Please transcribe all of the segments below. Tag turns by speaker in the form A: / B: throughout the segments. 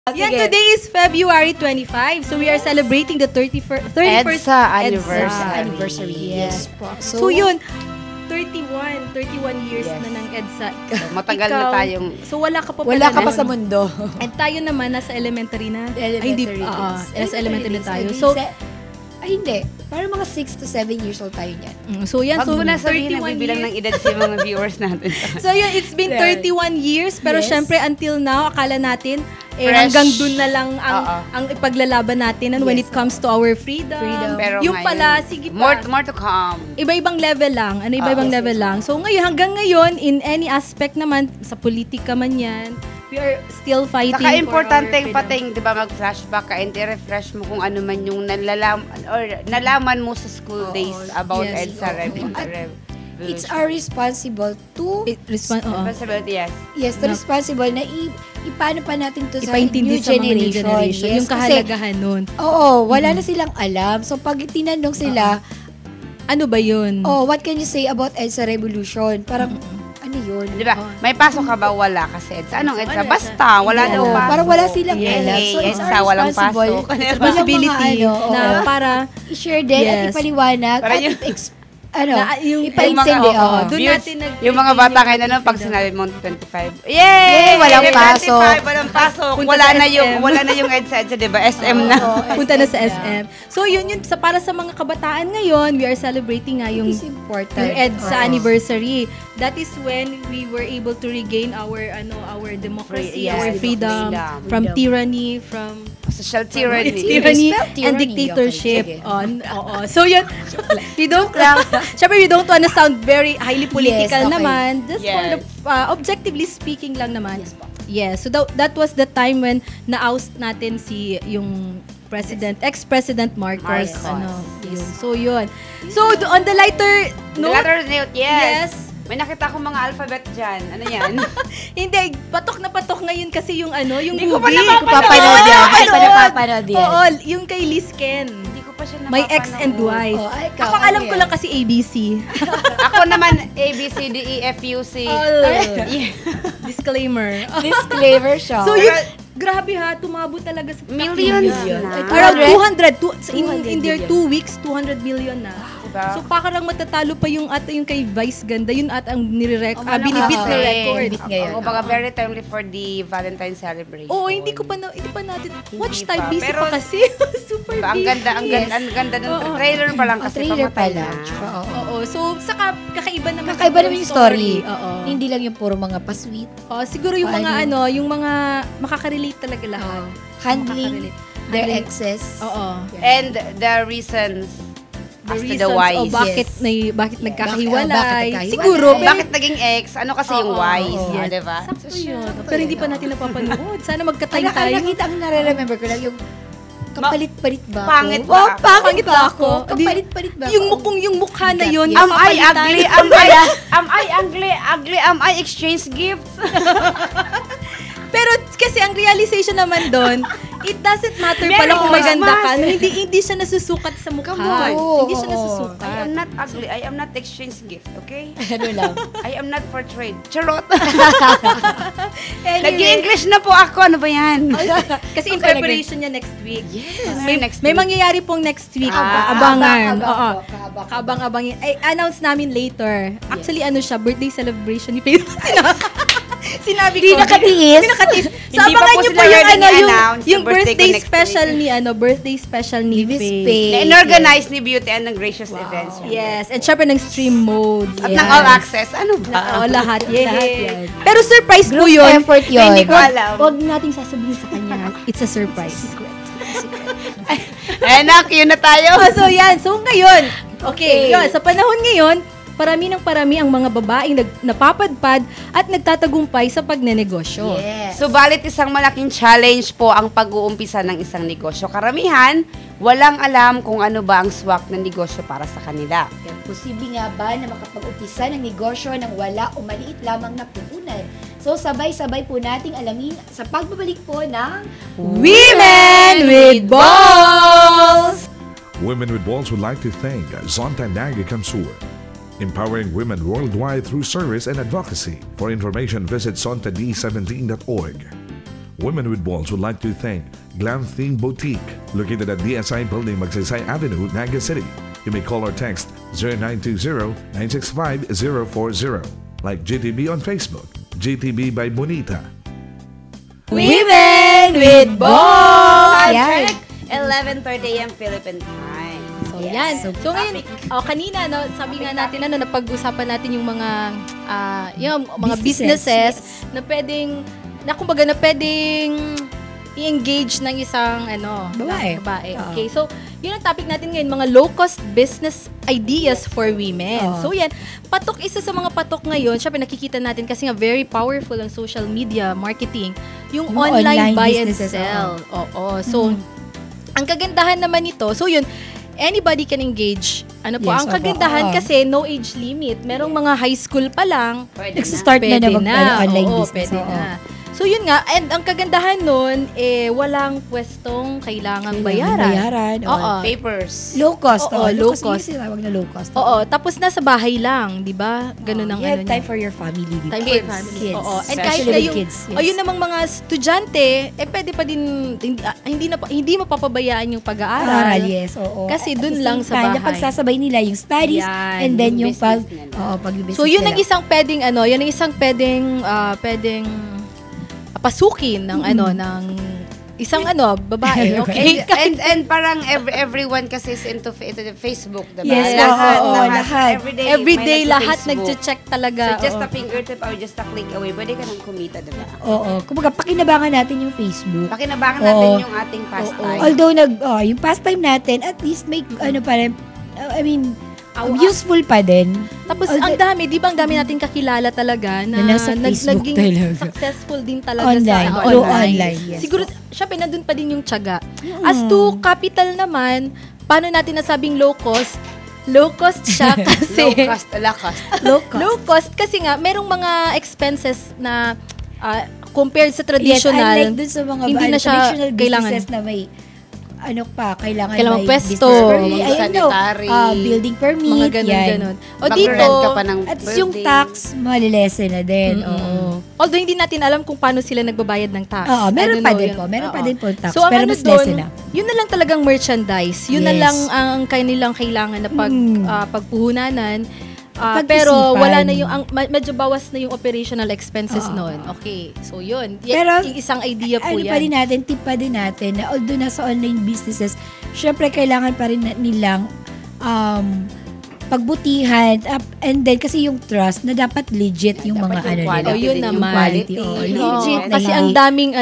A: Yan, today is February 25. So we are celebrating the 31st
B: EDSA
A: anniversary.
B: Yes po.
A: So yun, 31 years na ng EDSA.
B: Matagal na tayong...
A: So wala ka pa
C: Wala ka pa sa mundo.
A: And tayo naman, nasa elementary na.
C: Elementary
A: Nasa elementary na tayo.
C: So, hindi. Parang mga 6 to 7 years old tayo niyan.
A: So yan,
B: Pag mo na sabihin, nagbibilang ng edad sa mga viewers natin.
A: So yun, it's been 31 years. Pero syempre, until now, akala natin, hanggang dun na lang ang ipaglalaban natin and when it comes to our freedom.
B: Pero
A: yung
B: ngayon,
A: pala, sige pa.
B: More to come.
A: Iba-ibang level lang. Iba-ibang level lang. So ngayon, hanggang ngayon, in any aspect naman, sa politika man yan, we are still fighting
B: Saka importante
A: for our
B: yung pating, di ba, mag-flashback ka and i-refresh mo kung ano man yung nalaman mo sa school days about EDSA Revolution.
C: It's our
B: responsibility, yes.
C: Yes, responsible na ipaano pa natin to sa
A: ipaintindi
C: new
A: sa mga new
C: generation.
A: Yes, yung kahalagahan nun.
C: Oo, wala na silang alam. So pag tinanong sila,
A: ano ba yun?
C: what can you say about EDSA Revolution? Parang, ano yun?
B: Di ba? May pasok ka ba? Wala kasi EDSA. Anong EDSA? Basta, wala daw pasok.
C: Parang wala silang alam.
B: So,
C: it's
B: EDSA,
C: our
B: walang pasok.
A: Responsibility na para
C: i-share din at ipaliwanag
B: para
C: at
B: yung
C: ipaintindi.
B: Yung mga bata kayo na pag sinabi mo 25. Yay!
C: Walang pasok.
B: Walang pasok. Wala na yung EDSA, di ba? SM na.
A: Punta na sa SM. So yun para sa mga kabataan ngayon, we are celebrating nga yung EDSA anniversary. That is when we were able to regain our democracy, our freedom from tyranny, from
B: social tyranny
A: and dictatorship. So yun, syempre we don't wanna sound very highly political naman. Just for the objectively speaking lang naman. Yes. So that was the time when na-oust natin yung ex-president Marcos. Yun. So yun. So on the lighter note, yes.
B: May nakita akong mga alphabet dyan. Ano yan?
A: Hindi, patok na patok ngayon kasi yung
B: Hindi
A: movie.
B: ko pa
C: napapanood yan.
A: Oo, yung kay Liz Ken.
B: Hindi ko pa siya napapanood.
A: My X and Y. Ako alam ko lang kasi ABC.
B: Ako naman, A, B, C, D, E, F, U, C.
A: Disclaimer.
C: Disclaimer siya.
A: So yun, grabe ha, tumabo talaga sa
B: millions na.
A: Around 200. In their 2 weeks, 200 million na. So parang matatalo pa yung kay Vice Ganda, yun ang binibit na record.
B: Oo, baka very timely for the Valentine's celebration.
A: Oo, hindi pa natin watch time, busy pa kasi. Super busy.
B: Ang ganda ng trailer pa lang kasi pamatay na.
A: Oo, so saka kakaiba naman
C: yung story. Hindi lang yung puro mga pa-sweet.
A: Siguro yung mga yung mga makaka-relate talaga lahat.
C: Handling their exes.
B: And the reasons as to the whys.
A: Bakit nagkakahiwalay. Siguro.
B: Bakit naging ex? Ano kasi yung whys? Diba?
A: Sakto yun. Pero hindi pa natin napapanood. Sana magka-time tayo.
C: Ang nare-remember ko lang yung kapalit-palit ba ako?
B: Pangit ba?
A: Pangit ba ako?
C: Kapalit-palit ba ako?
A: Yung mukha na yun.
B: Am I ugly? Am I exchange gifts?
A: Pero kasi ang realization naman doon, it doesn't matter pala kung maganda ka. Hindi siya nasusukat sa mukha. Hindi siya nasusukat.
B: I am not ugly. I am not exchange gift, okay?
C: Ano lang?
B: I am not for trade. Charot! Nag-English na po ako. Ano ba yan?
A: Kasi in preparation niya next week.
B: Yes.
A: May mangyayari pong next week. Abangan. Kabang-abangin. Announce namin later. Actually, birthday celebration ni Faye. Sinabi ko.
C: Hindi nakatiis.
A: So, abangan niyo po yung birthday special ni Faye.
B: Na-organize ni Beauty and ng Gracious Events.
A: Yes. And syempre ng stream mode.
B: At ng all access. Ano ba?
A: Lahat. Pero surprise po yun.
C: Effort yun.
B: Hindi ko alam.
A: Huwag nating sasabihin sa kanya. It's a surprise.
B: Anak, yun na tayo.
A: So, yan. So, ngayon. Okay. Yun. Sa panahon ngayon, parami ang mga babaeng napapadpad at nagtatagumpay sa pagnenegosyo.
C: Yes.
B: Subalit isang malaking challenge po ang pag-uumpisa ng isang negosyo. Karamihan, walang alam kung ano ba ang swak ng negosyo para sa kanila.
C: Posible nga ba na makapag-umpisa ng negosyo ng wala o maliit lamang na puhunan? So sabay-sabay po nating alamin sa pagbabalik po ng
A: Women with Balls!
D: Women with Balls would like to thank Zonta Nagi Kamsur, empowering women worldwide through service and advocacy. For information, visit sontad17.org. Women with Balls would like to thank Glam Theme Boutique, located at DSI Building, Magsaysay Avenue, Naga City. You may call or text 0920-965-040. Like GTB on Facebook, GTB by Bonita.
A: Women with Balls!
B: Yan. 11:30 a.m. Philippine time.
A: So, yan. So, ngayon, kanina, no, sabi nga natin, napag-usapan natin yung mga businesses na pwedeng, kumbaga, na pwedeng i-engage ng isang, babae. Okay, so, yun ang topic natin ngayon, mga low-cost business ideas for women. So, yan. Isa sa mga patok ngayon, syempre nakikita natin kasi nga very powerful ang social media marketing, yung online buy and sell. So, ang kagandahan naman nito, so yun, anybody can engage. Ang kagandahan kasi no age limit. Merong mga high school pa lang.
C: Nagsa-start na mag-online business.
A: Pwede na. So yun nga, and ang kagandahan nun, walang pwestong kailangang bayaran.
B: Papers.
C: Low cost.
A: Low cost.
C: Yung sinawag na low cost.
A: Tapos nasa bahay lang, di ba? Ganun ang
C: you have time for your family.
A: Time for your family.
C: Kids.
A: And kahit na yung, yun namang mga estudyante, pwede pa din, hindi mapapabayaan yung pag-aaral.
C: Yes,
A: Kasi dun lang sa bahay.
C: Pagsasabay nila yung studies, and then yung pag-business.
A: So yun ang isang pwedeng, pwedeng pasukin ng ng isang babae, okay?
B: and parang everyone kasi is into Facebook, diba?
C: Yes, lahat.
A: Everyday lahat nagche-check talaga.
B: So just a fingertip or just a click away, pwede ka nang kumita, diba?
C: Kumbaga, pakinabangan natin yung Facebook.
B: Pakinabangan natin yung ating pastime.
C: Although yung pastime natin, at least may useful pa din.
A: Tapos ang dami, di ba ang dami nating kakilala talaga na
C: nasa Facebook
A: naging
C: talaga.
A: Successful din talaga
C: online,
A: sa
C: online. Yes.
A: Siguro, syempre, nandun pa din yung tiyaga. As to capital naman, paano natin nasabing low cost? Low cost siya kasi... Low cost kasi nga, merong mga expenses na compared sa traditional,
C: unlike dun sa mga
A: hindi na siya
C: traditional
A: kailangan.
C: businesses na may kailangan may
A: pwesto,
B: sanitary,
C: building permit,
A: mga ganun. O dito,
B: ka pa ng
C: at yung tax, malilesen na din.
A: Although hindi natin alam kung paano sila nagbabayad ng tax.
C: Meron pa din po tax,
A: so,
C: pero mas lesen na.
A: Yun na lang talagang merchandise. Yun na lang ang kanilang kailangan na pagpuhunanan. Pero wala na yung medyo bawas na yung operational expenses noon. Okay. So yun.
C: Pero
A: yung isang idea po yan.
C: Tip pa din natin na although nasa online businesses, syempre kailangan pa rin nilang pagbutihan and then kasi yung trust na dapat legit yung mga nila.
A: Yun naman.
C: Legit.
A: Kasi ang daming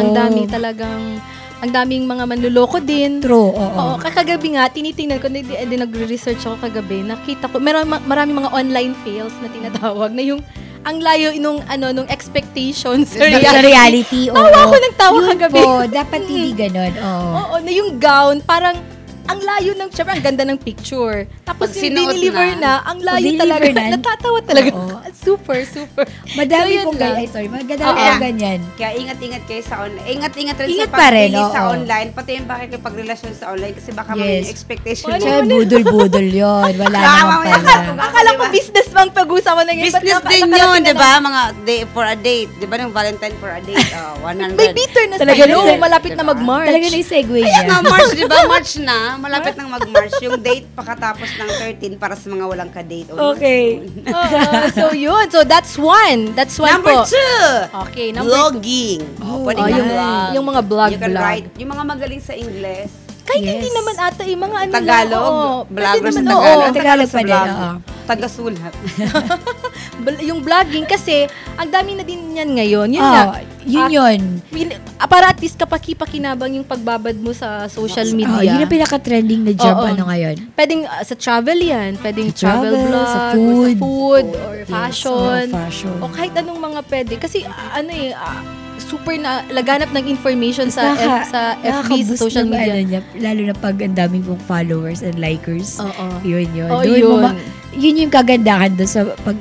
A: ang daming mga manluloko din.
C: True,
A: Kagabi nga, tinitingnan ko, nagre-research ako kagabi, nakita ko, maraming mga online fails na tinatawag, na yung, ang layo nung expectations sa reality. Tawa ako ng tawa kagabi.
C: Dapat hindi ganun.
A: Na yung gown, parang, ang layo ng, syempre, ang ganda ng picture. Tapos yung dineliver na, ang layo talaga. Natatawa talaga. Super.
C: Madami pong ganyan.
B: Kaya ingat-ingat kayo sa online. Ingat-ingat rin
C: Ingat
B: sa pagpili sa online. Pati yung pakikipagrelasyon sa online. Kasi baka may expectation.
C: Budol-budol yun. Wala naman pala.
A: Akala ko business bang pag-usapan na yun.
B: Business din yun, di ba? Mga for a date. Di ba? Yung Valentine for a date. 100.
A: May bitter na sa'yo. Malapit na mag-March.
C: Talaga na yung segue niya.
B: March, di ba? March na. Malapit nang mag-March. Yung date pakatapos ng 13 para sa mga walang ka-date.
C: Okay.
A: So yun. So that's one. That's one
B: Number
A: po.
B: 2.
A: Okay. Number
B: Vlogging. Pwede
A: yung mga vlog.
B: You can write. Yung mga magaling sa English.
A: Kahit hindi naman ata yung mga
B: Tagalog. Vloggers sa
C: Tagalog. Tagalog pa din.
B: Tagasulat.
A: Yung vlogging kasi, ang dami na din yan ngayon.
C: Yun.
A: Para at least kapaki-pakinabang yung pagbabad mo sa social media.
C: Yun ang pinaka-trending na job ngayon.
A: Pwedeng sa travel yan. Pwedeng travel vlog,
C: sa
A: food, or fashion.
C: Fashion.
A: O kahit anong mga pwede. Kasi super na laganap ng information sa FB, sa social media.
C: Lalo na pag ang daming pong followers and likers.
A: Oo.
C: Yun.
A: Yun.
C: Yun yung kagandahan doon sa pag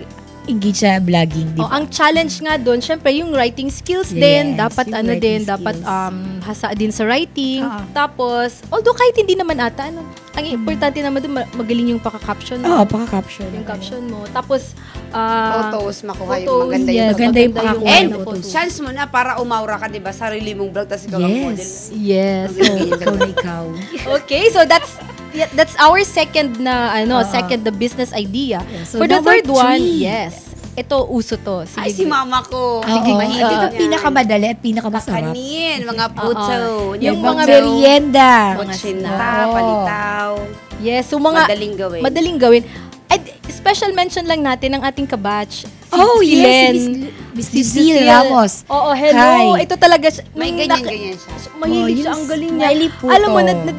C: engage sa vlogging, di ba?
A: Ang challenge nga doon, syempre yung writing skills
C: Yes,
A: din, dapat
C: yung
A: ano
C: writing
A: din, dapat
C: skills.
A: hasa din sa writing.
C: Oo.
A: Tapos, although kahit hindi naman ata, ang importante naman doon, magaling yung paka-caption mo.
C: Oo, paka-caption.
A: Yung caption mo. Tapos,
B: Photos, makuha yung
A: photos,
B: maganda
A: yes,
B: yung
C: maganda yung pakakuha
B: And
C: ng photos.
B: chance mo na para umaura ka, di ba? Sarili mong vlog, tapos ikaw ang model.
C: Yes.
A: yes.
C: Ikaw na ikaw.
A: Okay, so that's our second second the business idea.
C: Yeah, so
A: For the
C: number
A: third one,
C: 3.
A: yes. Ito uso to. Sige.
B: Ay, si mama ko.
C: Sige,
B: mahilig
C: ito
B: yan.
C: pinakamadali at pinakamasarap.
B: Kanin, mga puto.
A: Yung
C: Yung mga
A: mga
C: merienda.
B: Kutsinta,
C: Oo.
B: palitaw.
A: Yes, so mga
B: Madaling gawin.
A: Madaling gawin. At special mention lang natin ang ating kabatch. Si
C: yes,
A: Len,
C: Miss Lucille Ramos.
A: Oo, hello.
C: Hi.
A: Ito talaga.
B: May ganyan-ganyan siya.
A: Mahilig
C: Oh,
A: siya,
C: yung
A: ang galing niya.
C: smiley puto.
A: Alam mo,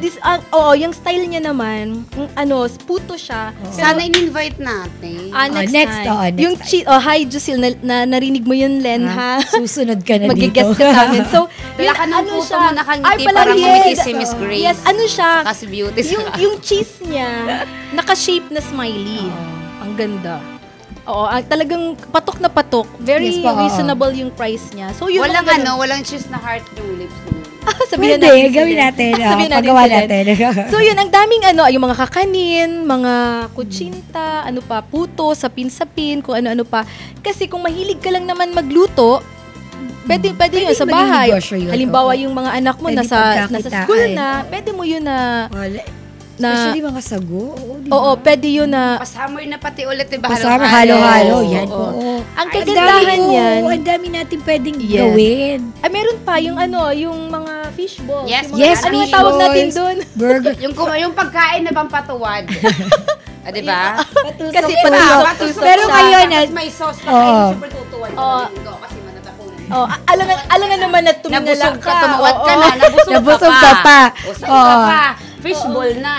A: yung style niya naman, puto siya.
B: Sana in-invite natin.
A: Next
C: next,
A: time.
C: next
A: Yung hi, Jusil, narinig mo yun, Len, ha?
C: Susunod ka na dito.
A: Mag-guest ka sa amin. So,
B: Dala ka ng puto mo, nakangiti,
A: Ay, pala,
B: parang
A: yes.
B: ngumiti si Miss Grace.
A: Yes, siya?
B: Kasi beauty
A: yung cheese niya, naka-shape na smiley. Ang ganda. Oo, talagang patok na patok. Very
C: Yes po, oo.
A: reasonable yung price niya. So, yun
B: Walang
A: ang ganun.
B: walang cheese na heart yung lips niya.
A: Sabihin
C: Pwede,
A: natin si
C: gawin
A: Len.
C: natin.
A: Sabihin natin
C: Pagawa
A: si Len.
C: natin.
A: So yun, ang daming yung mga kakanin, mga kutsinta, puto, sapin-sapin, kung ano-ano pa. Kasi kung mahilig ka lang naman magluto, pwede yun sa
C: maging
A: bahay.
C: negosyo yun,
A: Halimbawa
C: oo.
A: yung mga anak mo
C: Pwede
A: nasa
C: pagkakitaan.
A: school na, pwede mo yun na
C: Especially mga sago.
A: oo, pwede yun na
B: Pasummer na pati ulit, diba?
C: Kasama
A: Oo,
C: halo-halo. Yan po.
A: oo. Ang
C: Ay,
A: kagandahan
C: dami po.
A: yan,
C: Ang dami natin pwedeng
A: Yes.
C: gawin.
A: meron pa yung yung mga fishballs.
B: Yes,
A: Yung mga,
C: yes,
A: ano
C: fish
A: tawag natin
C: balls.
A: doon?
C: Burger.
B: Yung pagkain na pampatuwad. Diba?
A: Kasi
B: Diba?
A: patusok.
B: Patusok
C: Pero
B: siya,
C: ngayon,
B: tapos may sauce pa
C: Oo.
B: kayo, super tutuwad.
A: Oo.
B: Kasi manatapunan.
A: Oh, alangan naman na tumingala
B: Nabusog ka,
A: ka.
B: tumawad ka
A: Oo.
B: na,
C: Nabusog ka pa.
B: Busog
C: Oo.
B: ka pa. Fishball na.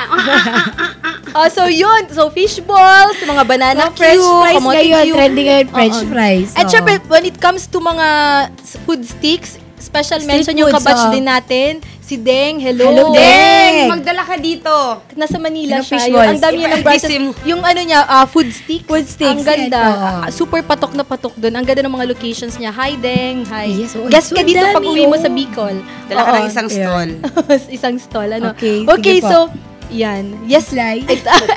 A: So yun, so fish balls, mga banana
C: Mga French
A: cube,
C: fries
A: kamote
C: ngayon.
A: cube.
C: Trending ngayon, French
A: Oo.
C: fries.
A: At
C: Oo.
A: syempre, when it comes to mga food sticks, special
C: Street
A: mention yung
C: foods,
A: kabatch
C: oo.
A: din natin, si Deng, hello.
C: Hello, Deng.
B: Deng, magdala ka dito.
A: Nasa Manila
C: Ano,
A: siya.
C: fish
A: Yung, ang
C: balls?
A: dami niya ng branches.
B: Ipagising mo.
A: Yung niya, food sticks.
C: Food sticks,
A: Ang ganda.
C: yan, oo.
A: Super patok na patok doon. Ang ganda ng mga locations niya. Hi, Deng. Hi.
C: Yes, oo.
A: Guest
C: So,
A: ka dito
C: dami,
A: pag uwi mo
C: oh.
A: sa Bicol.
B: Dala ka
A: Oo.
B: ng isang stall.
A: Isang stall. Ano?
C: Okay,
A: Okay,
C: sige po.
A: so, yan. Yes,
C: Slide.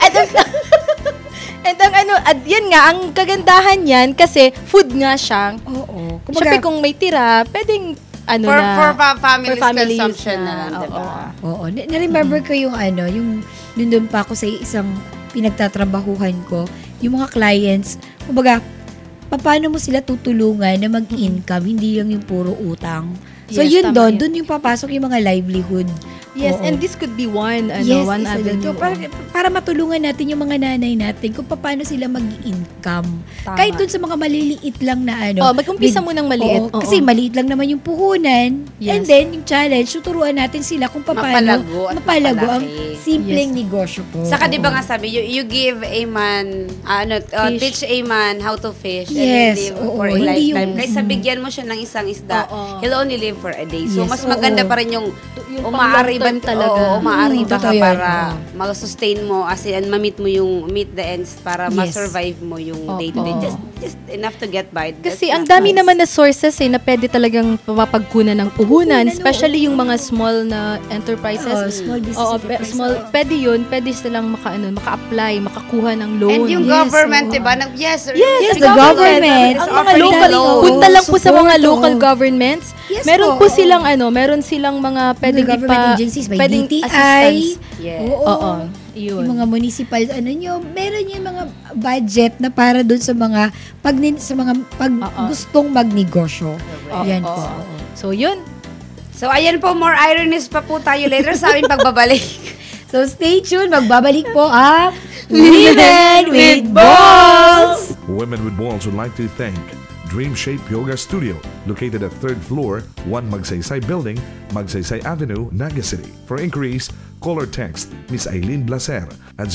A: at yan nga, ang kagandahan yan, kasi food nga siya.
C: Oo.
A: Siyempre, kung may tira, pwedeng,
B: For family's
A: for family use
B: consumption na lang,
A: Oo.
B: diba?
C: Oo. Na-remember ko yung yung nandun pa ako sa isang pinagtatrabahuhan ko, yung mga clients, kumbaga, paano mo sila tutulungan na mag-income, hindi lang yung puro utang. So
A: Yes,
C: yun
A: tama
C: doon yung papasok yung mga livelihood.
A: Yes,
C: Oo.
A: and this could be one
C: Yes,
A: one
C: isa
A: avenue.
C: doon. Para matulungan natin yung mga nanay natin kung paano sila mag-income.
A: Tama.
C: Kahit doon sa mga maliliit lang na
A: mag-umpisa mo ng maliit.
C: Oo, kasi maliit lang naman yung puhunan.
A: Yes.
C: And then, yung challenge, tuturuan natin sila kung paano
B: Mapalago at
C: mapalago ang
B: mapalaki.
C: simpleng
A: Yes.
C: negosyo po.
B: Saka di ba
C: Oo.
B: nga sabi, you give a man,
A: Fish.
B: teach a man how to fish
C: Yes,
B: and live
C: oo,
B: for a
C: hindi
B: lifetime.
C: yung-
B: Kaysa bigyan mo siya ng isang isda,
A: Oo.
B: he'll only live for a day. So,
C: Yes,
B: mas maganda
C: oo.
B: pa rin yung
A: Yung
B: umaari ba
A: pang long term talaga.
B: umaari ba ka
C: Totoo yun,
B: para
C: oo.
B: mag-sustain mo as in ma-meet mo yung meet the ends para
C: Yes.
B: ma-survive mo yung
A: Oo.
B: day-to-day. Just enough to get by.
A: Kasi
B: That's
A: ang
B: not
A: dami
B: nice.
A: naman na sources na pwede talagang mapagkunan ng puhunan,
C: Puhunan,
A: especially yung mga small na enterprises.
C: Oo, small business
A: Oo,
C: enterprise.
A: pwede yun, pwede silang maka-apply, makakuha ng loan.
B: And yung
C: Yes,
B: government,
C: oo.
B: diba?
A: Yes,
C: Yes,
A: the
C: the government.
A: Ang
B: is
A: mga
B: offering
A: local,
B: loans.
A: punta lang po sa mga
C: Support,
A: local
C: oo.
A: governments.
C: Yes
A: meron
C: po,
A: po
C: oo.
A: silang meron silang mga pwedeng
C: government agencies, may
A: pwedeng
C: DTI.
A: assistance.
B: Yes.
C: Oo.
A: Oo, yun.
C: Yung mga municipal, meron yung mga budget na para doon sa mga
A: Oo.
C: gustong magnegosyo.
A: Oo,
C: Yan
A: oo.
C: po.
A: So, yun.
B: So, ayan po, more ironies pa po tayo later sa aming pagbabalik.
C: So stay tuned, magbabalik po ang Women with Balls!
D: Women with Balls would like to thank Dream Shape Yoga Studio, located at 3rd floor, 1 Magsaysay Building, Magsaysay Avenue, Naga City. For inquiries, call or text Miss Eileen Blaser at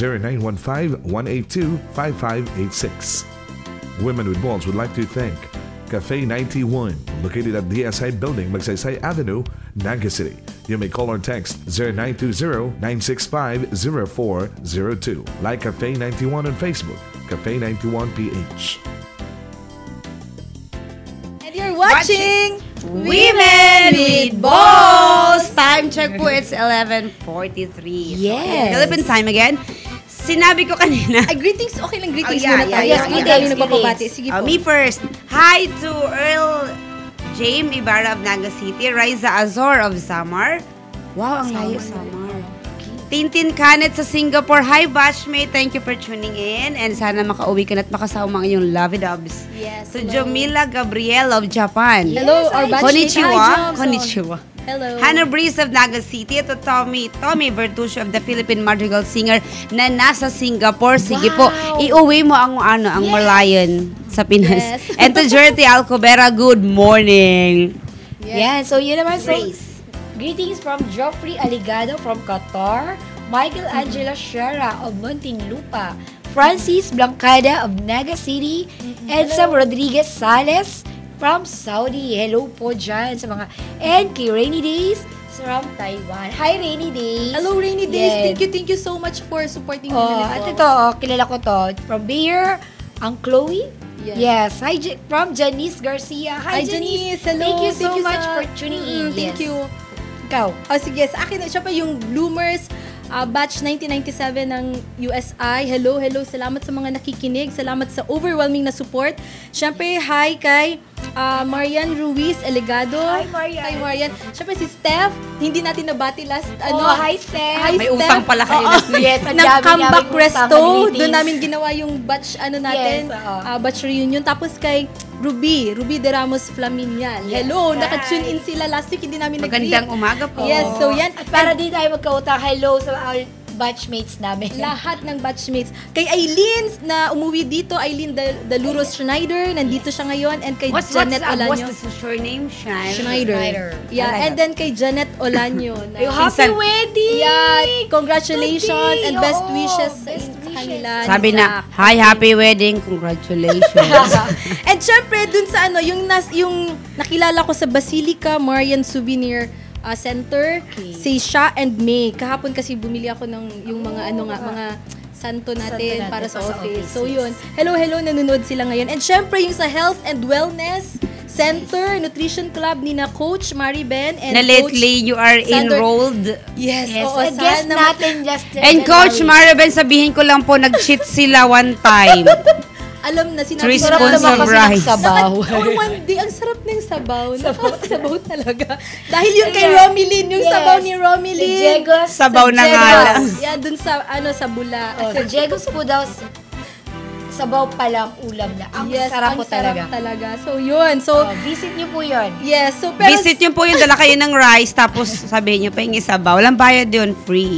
D: 0915-182-5586. Women with Balls would like to thank Cafe 91, located at DSI Building, Magsaysay Avenue, Naga City. You may call or text 0920-965-0402. Like Cafe 91 on Facebook, Cafe 91 PH.
A: watching
B: Women with Balls! Time check po, it's 11:43.
C: Yes.
B: Philippine time again. Sinabi ko kanina.
A: Ay, greetings. Okay lang, greetings
B: Oh, yeah,
A: muna tayo.
B: yeah,
A: Yes,
B: yeah,
A: tayo
B: yeah.
A: nagpapabati. Sige po.
B: Me first. Hi to Earl James Ibarra of Naga City, Riza Azor of Samar. Wow, ang layo Samar. Tintin Canet sa Singapore. Hi, batchmate. Thank you for tuning in. And sana makauwi ka na at makasama ang iyong lovey-dubs.
A: Yes.
B: So, Jomila Gabriel of Japan.
A: Hello, our batchmate. Hi,
B: Konnichiwa.
A: Joms.
B: Konnichiwa.
A: Hello.
B: Hannah Breeze of Naga City. Ito Tommy Vertusio of the Philippine Madrigal Singer na nasa Singapore. Sige po, iuwi mo ang Malayan sa Pinas.
A: Yes.
B: And to Jerty Alcobera, good morning.
C: Yeah, so yun naman. So,
B: Grace.
C: greetings from Geoffrey Aligado from Qatar, Michael Angela Shara of Muntinlupa, Francis Blancada of Naga City, and Sam Rodriguez Sales from Saudi. Hello po dyan sa mga, and kay Rainy Days from Taiwan. Hi, Rainy Days.
A: Hello, Rainy Days.
C: Yes.
A: Thank you so much for supporting me.
C: At ito, kilala ko to. From Bayer, ang Chloe.
A: Yes.
C: Hi, from Janice Garcia. Hi, Janice.
A: Hello.
C: Thank you so much
A: sa-
C: for tuning in.
A: Thank
C: Yes.
A: you.
C: Ikaw.
A: Oh, sige. Sa akin, siya pa yung Bloomers batch 1997 ng USI. Hello. Salamat sa mga nakikinig. Salamat sa overwhelming na support. Siyempre, hi kay Marian Ruiz Elegado.
C: Hi, Marian.
A: Hi, Marian. Siyempre, si Steph. Hindi natin nabati last.
C: Hi, Steph.
A: Hi,
B: May
A: Steph.
B: utang pala kayo.
C: Yes, ang
A: ng
C: dami
A: Comeback
C: naming
A: Resto.
C: utang na
A: Doon
C: meetings.
A: namin ginawa yung batch natin,
C: Yes, oo.
A: batch reunion. Tapos kay Ruby de Ramos Flaminian. Hello,
C: Hi.
A: naka-tune in sila last week, hindi namin
B: Magandang umaga po.
A: Yes, so yan.
C: At para di tayo magkautang, hello sa our batchmates namin.
A: Lahat ng batchmates. Kay Aileen na umuwi dito, Aileen Daluros Schneider, nandito siya ngayon. And kay Janet Olanyo.
B: What's the surname?
A: Schneider. Yeah, and then kay Janet Olanyo.
C: Ay, happy wedding!
A: Yeah, congratulations
C: Today,
A: and best
C: oo,
A: wishes
C: best
A: sa
C: wishes.
A: kanila.
B: Sabi
A: ni
B: na,
A: Zach.
B: hi, happy wedding. Congratulations.
A: And syempre, dun sa yung nakilala ko sa Basilica Marian Souvenir Center, si Sha and May. Kahapon kasi bumili ako ng yung mga mga santo natin para sa office. So yun. Hello, nanonood sila ngayon. And syempre, yung sa Health and Wellness Center, Nutrition Club ni na Coach Mariben and
B: na
A: Coach
B: lately you are
A: Sandor.
B: enrolled.
A: Yes,
C: Yes,
A: oo,
C: and guest
A: sana
C: natin just
B: And Coach Maribel, sabihin ko lang po, nag-cheat sila one time.
A: alam na sinabi
B: 3
A: ko
B: spoons
A: na-
B: of rice.
C: sabaw.
A: One day, ang sarap ng sabaw. Sabaw talaga. Dahil yung kay Romilin, yung
C: Yes.
A: sabaw ni Romilin.
C: Si Jegos.
B: Sabaw na nga lang.
A: Yeah, dun sa, sa bula.
C: Oh, sa Jegos po daw, sabaw pa lang ulam na. Ang sarap po talaga.
A: talaga. So, yun. So,
C: Visit niyo po yun.
A: yes. So, pero,
B: Visit nyo po yung dala kayo ng rice, tapos sabihin nyo pa yung isabaw. Walang bayad yun, free.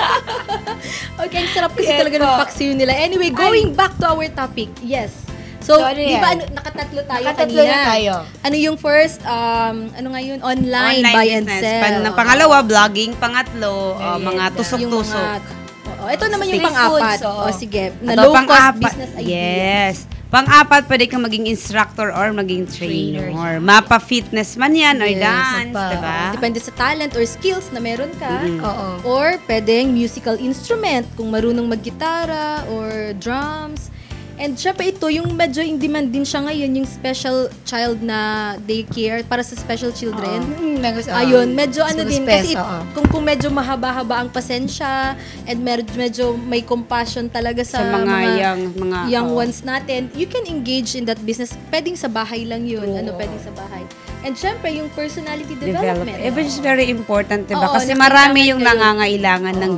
A: okay, ang sarap kasi
C: Yes
A: talaga ng
C: po.
A: paksiw nila. Anyway, going back to our topic. Yes. So,
C: So, ano
A: di
C: yan?
A: ba, nakatatlo tayo
C: Nakatatlo
A: kanina?
C: na tayo.
A: Ano yung first, ano nga yun? Online buy and
B: business.
A: sell.
B: Pangalawa, vlogging. Pangatlo, mga
C: Merienda.
B: tusok-tusok.
A: Oo, ito naman yung
C: Street
A: pang-apat.
C: foods, oo.
A: O, sige. Na
B: Ito,
A: low-cost
B: pang-apat.
A: business idea.
B: Yes. Pang-apat, pwede kang maging instructor or maging trainer. Mapa fitness man yan or
A: Yes,
B: dance,
C: pa.
B: diba?
A: Depende sa talent or skills na meron ka.
C: Oo.
A: Or pwedeng musical instrument, kung marunong maggitara or drums. And syempre ito, yung medyo in demand din siya ngayon, yung special child na daycare para sa special children. Ayun, medyo ano din kasi kung medyo mahaba-haba ang pasensya and medyo may compassion talaga sa,
B: Sa mga
A: young ones natin, you can engage in that business. Pwedeng sa bahay lang yun. Pwedeng sa bahay. And syempre, yung personality development.
B: Which is very important, diba?
A: Oo,
B: Kasi
A: nakailangan
B: marami yung
A: kayo.
B: nangangailangan ng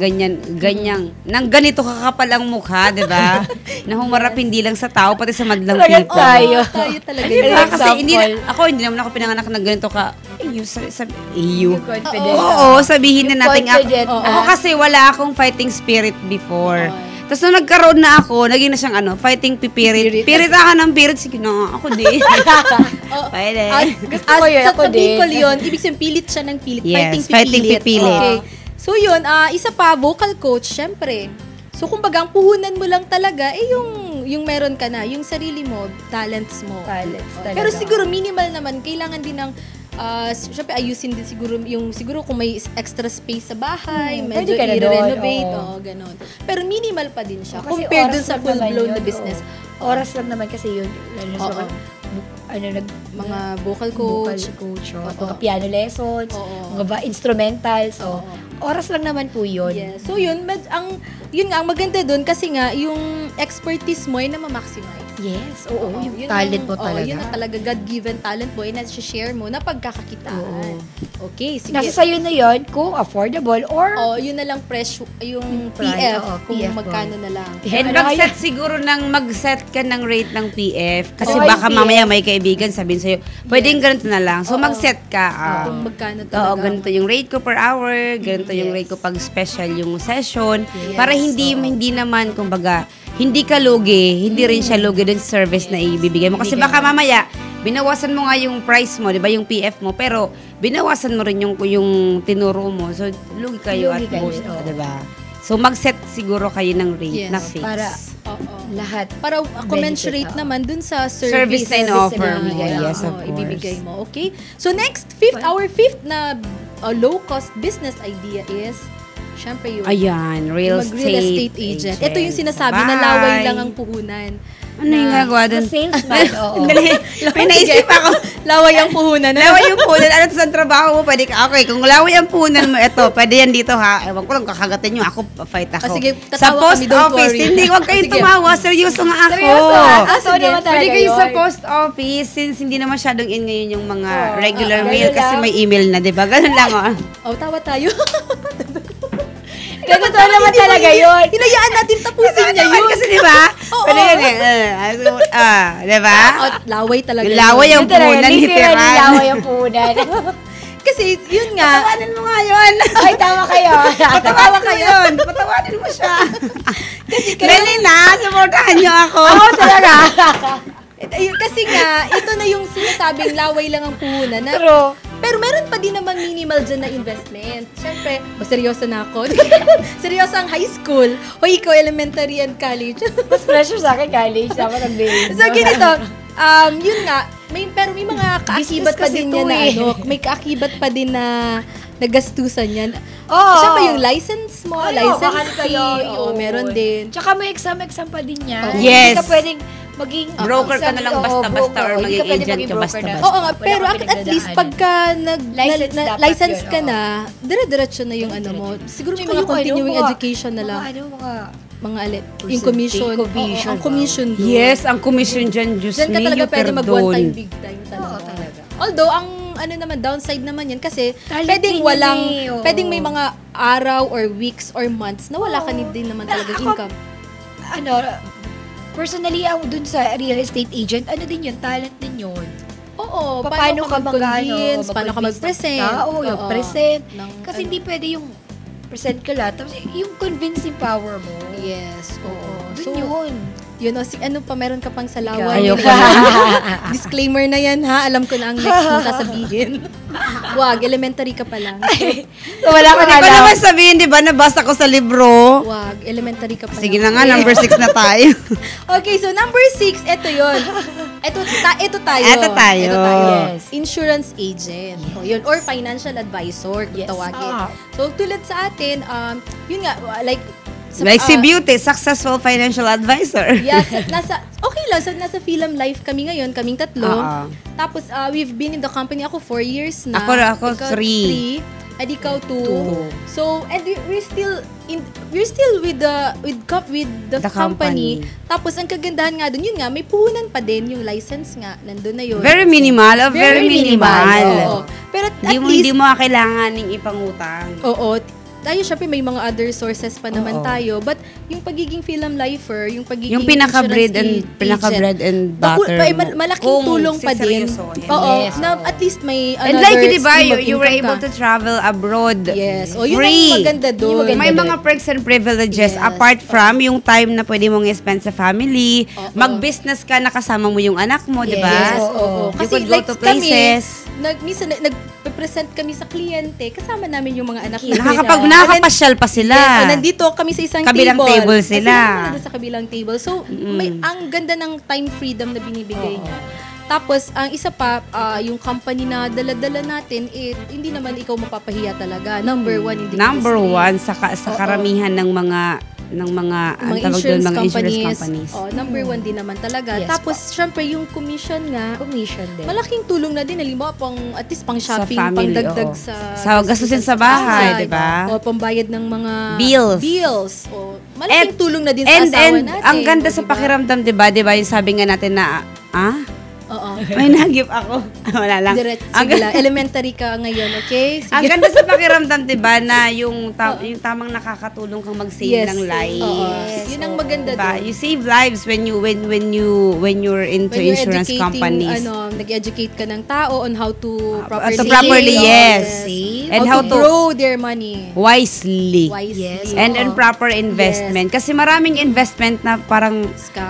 B: ng ganito kakapal ang mukha, diba? Na humarap hindi lang sa tao, pati sa madlang people.
C: tayo.
A: Tayo talaga.
B: Diba?
A: yun.
B: Kasi hindi naman ako pinanganak ng ganito ka, iyo.
C: Confident.
B: Oo, sabihin na natin
C: Confident.
B: ako kasi wala akong fighting spirit before. Tapos nung nagkaroon na ako, naging na siyang fighting pipirit. Pirit ako ng pirit. Sige na, ako din. Pwede.
C: Gusto ko yun, ako
A: sa
C: din.
A: Bicol yun, ibig sabihin pilit siya ng pilit.
B: Yes,
A: fighting pipilit.
B: pipilit.
A: Okay. So yun, isa pa, vocal coach, syempre. So kumbaga, ang puhunan mo lang talaga, yung meron ka na, yung sarili mo, talents mo. Pero siguro, minimal naman, kailangan din ng syempre ayusin din siguro kung may extra space sa bahay, medyo
C: pwede ka na
A: i-renovate,
C: doon,
A: ganon. Pero minimal pa din siya
C: Kasi
A: compared
C: oras
A: dun sa
C: lang naman
A: full-blown
C: yun,
A: na business.
C: Oras lang naman kasi yun. Lalo sa
A: mga vocal coach.
C: Mga piano lessons, mga instrumentals. Oras lang naman po yun.
A: Yeah. So yun nga, ang maganda dun kasi nga, yung expertise mo ay na-maximize.
C: Yes, oo. Yung
A: Yun
C: talent
A: ang-
C: mo talaga.
A: Yun ang talaga God-given talent mo, na share mo na pagkakakitaan. Okay, sige.
C: Nasa sayo na yun kung affordable or
A: Yun na lang presyo, yung
C: price,
A: PF,
C: PF
A: kung
C: mo.
A: magkano na lang.
B: And
C: Ano
B: mag-set siguro mag-set ka ng rate ng PF. Kasi
C: Oo,
B: baka
C: yung
B: mamaya may kaibigan sabihin sa'yo, pwedeng ganito na lang. So mag-set ka.
A: Kung magkano
B: Oo,
A: talaga.
B: ganito yung rate ko per hour, ganito yung rate ko pag special yung session. Para hindi naman, kumbaga, hindi ka lugi, hindi rin siya lugi dun sa service na ibibigay mo. Kasi baka mamaya, binawasan mo nga yung price mo, di ba, yung PF mo, pero binawasan mo rin yung tinuro mo. So, lugi kayo
C: Lugi
B: at
C: kayo,
B: most,
C: oo.
B: di ba? So, mag-set siguro kayo ng rate
A: Yes.
B: na fix.
C: para
A: Oo.
C: lahat.
A: Para commensurate
C: Benefit,
A: naman dun sa
B: Service
A: service
B: na in-offer mo.
A: ibibigay.
B: Yes, of course.
A: Ibibigay mo. Okay? So next, our fifth na low-cost business idea is, syempre yung
B: Ayan, real
A: mag-real estate agent. Ito yung sinasabi na laway lang ang puhunan.
B: Ano yung gagawa
C: The
B: dun?
C: salesman, oo.
B: May naisip ako.
A: Laway ang puhunan.
B: Laway yung punan. Ano sa trabaho mo? Pwede ka. Okay, kung laway ang punan mo, eto, pwede yan dito ha. Ewan ko lang, kakagatin nyo. Ako, fight ako.
A: Sige,
B: sa
A: tatawa
B: post
A: kami, don't
B: office,
A: worry.
B: hindi, huwag kayong
A: Sige.
B: tumawa. Seryoso nga ako.
C: Seryoso,
A: sige.
C: naman talaga
B: Pwede kayo
C: yun.
B: sa post office, since hindi na masyadong in ngayon yung mga regular
C: ganun
B: mail kasi
C: lang.
B: may email na, di ba? Ganun lang, oh.
A: Oh, tawa tayo.
C: Totoo naman talaga yun.
A: Hinayaan natin tapusin niya yun.
B: Kasi, di ba?
A: Oo.
B: Pwede yan eh. Di ba?
A: Laway talaga.
B: Yung laway
A: yun.
B: ang punan, literal.
C: Laway ang punan.
A: Kasi yun nga.
B: Patawanin mo nga yun.
C: Ay, tama kayo.
B: Patawanin mo yun. Patawanin mo siya. Melina, supportahan niyo ako.
C: Oo, talaga.
A: Kasi nga, ito na yung sinasabing laway lang ang puhunan. Na,
C: True.
A: pero meron pa din namang minimal dyan na investment. Siyempre, seryoso na ako. Seryoso ang high school. O ikaw, elementary and college.
C: Mas pressure sa akin, college. Dapat ang baby.
A: So, ganito. Yun nga, pero may mga kaakibat pa
C: kasi
A: din
C: to
A: yan na
C: eh.
A: may kaakibat pa din na nagastusan yan.
C: Oo.
A: Siyempre, yung license mo, license
C: bakal
A: fee,
C: kayo.
A: meron din.
C: Tsaka may exam pa din yan.
B: Yes.
C: Hindi ka pwedeng maging
B: Broker ka na lang basta-basta or maging agent ka basta-basta.
A: Oo nga, pero at least pagka
C: License dapat
A: license
C: yun,
A: ka
C: oo.
A: na, dire-diretso na yung ano mo. Siguro may mga continuing education na lang. Mga yung commission.
C: Commission,
A: Ang commission doon.
B: Yes, ang commission dyan, Diyos
A: Diyan ka
B: me,
A: talaga
B: you
A: pwede mag one time,
B: perdon.
A: big time talaga.
C: Oo, talaga.
A: Although, ang naman, downside naman yan kasi
C: Talent
A: pwedeng
C: din
A: walang,
C: yun eh, oo.
A: pwedeng may mga araw or weeks or months na wala ka din naman talagang income.
C: Personally, dun sa real estate agent, ano din yun, talent din yun.
A: Oo,
C: Paano ka
A: mag-convince, paano ka mag-present.
C: Oo, yung present.
A: Ng-
C: Kasi hindi pwede yung present ka lahat. Tapos yung convincing power mo.
A: Yes, oo.
C: Dun yun.
A: Yun o, ano pa, meron ka pang salaway.
B: Ayoko.
A: Disclaimer na yan, ha? Alam ko na ang next mo sasabihin. Wag, elementary ka pa lang.
C: So, wala ka
B: Hindi
C: na
B: ko
C: alam.
B: naman sabihin, di ba, nabasa ko sa libro.
A: Wag, elementary ka pa
B: Sige
A: lang.
B: na nga, number 6 na tayo.
A: Okay, so number 6, ito yun. Ito tayo.
B: Ito tayo.
C: Yes.
A: Insurance agent. O, yun. Or financial advisor, kung
C: Yes.
A: tawagin.
C: Ah.
A: So, tulad sa atin, yun nga, like,
B: Like si Beauty, successful financial advisor.
A: yes, okay lang. So, nasa Philam Life kami ngayon, kaming tatlo.
B: Oo.
A: Tapos, we've been in the company, ako 4 years na.
B: Ako,
A: Ikaw,
B: 3.
A: And ikaw 2.
B: 2.
A: So, and we're still with the
B: The
A: company.
B: company.
A: Tapos, ang kagandahan nga dun, yun nga, may puhunan pa din yung license nga. Nandun na yun.
B: Very minimal, very minimal.
A: Oo. Pero at
B: Hindi
A: least,
B: mo kailanganing ipangutang.
A: oo, tayo syempre may mga other sources pa naman
B: Oo.
A: tayo, but yung pagiging Philam Lifer, yung pagiging
B: Yung pinaka-bread
A: insurance
B: and butter mo.
A: malaking
B: Kung
A: tulong pa din.
B: siseryosohin.
A: Oo,
C: Yes,
A: na
C: oo.
A: at least may
B: And
A: another
B: like, di ba,
A: stream of
B: you were
A: income
B: able
A: ka.
B: to travel abroad.
A: Yes. O, yun
B: Free.
A: ang maganda doon.
C: Yung maganda
B: May
C: doon.
B: mga perks and privileges
A: Yes.
B: apart from yung time na pwede mong i-spend sa family.
A: Oo.
B: Mag-business ka, nakasama mo yung anak mo, di ba?
C: Yes,
A: Oo.
B: You
A: Kasi
B: could go
A: like
B: to
A: kami,
B: places.
A: minsan nag-present kami sa kliyente, kasama namin yung mga anak
B: Nakakapasyal pa sila.
A: Yes, nandito kami sa isang
B: Kabilang table sila.
A: Sila sa kabilang table. So, ang ganda ng time freedom na binibigay niya. Tapos, ang isa pa, yung company na dala-dala natin, hindi naman ikaw mapapahiya talaga. Number one in the
B: Number
A: industry.
B: one sa karamihan ng mga ang tawag doon, mga insurance companies.
A: Number one din naman talaga.
C: Yes,
A: Tapos, syempre, yung commission nga,
C: Commission din.
A: malaking tulong na din. Halimbawa, at least pang
B: Sa
A: shopping,
B: family,
A: pang dagdag
B: oo.
A: sa
B: Gastusin sa bahay, di ba?
A: O, pambayad ng mga
B: Bills.
A: O, malaking tulong na din sa asawa natin.
B: Ang ganda sa
A: diba?
B: pakiramdam, di ba? Di ba, yung sabi nga natin na,
A: Oo.
B: may nagip ako. Wala lang.
A: Sige lang. Elementary ka ngayon, okay? Sige.
B: Ang ganda sa pakiramdam, 'di ba, na yung tamang nakakatulong kang mag-save ng lives.
A: Oo. Yun ang maganda
B: Diba?
A: doon.
B: You save lives when you're into
A: When you're
B: insurance
A: educating,
B: companies.
A: nag-educate ka ng tao on how to
B: to
A: properly
B: properly,
A: save,
B: yes.
C: Save.
B: And
A: how
B: how
A: to
B: to
A: grow their money
B: wisely.
A: wisely.
B: And proper investment. Kasi maraming investment na parang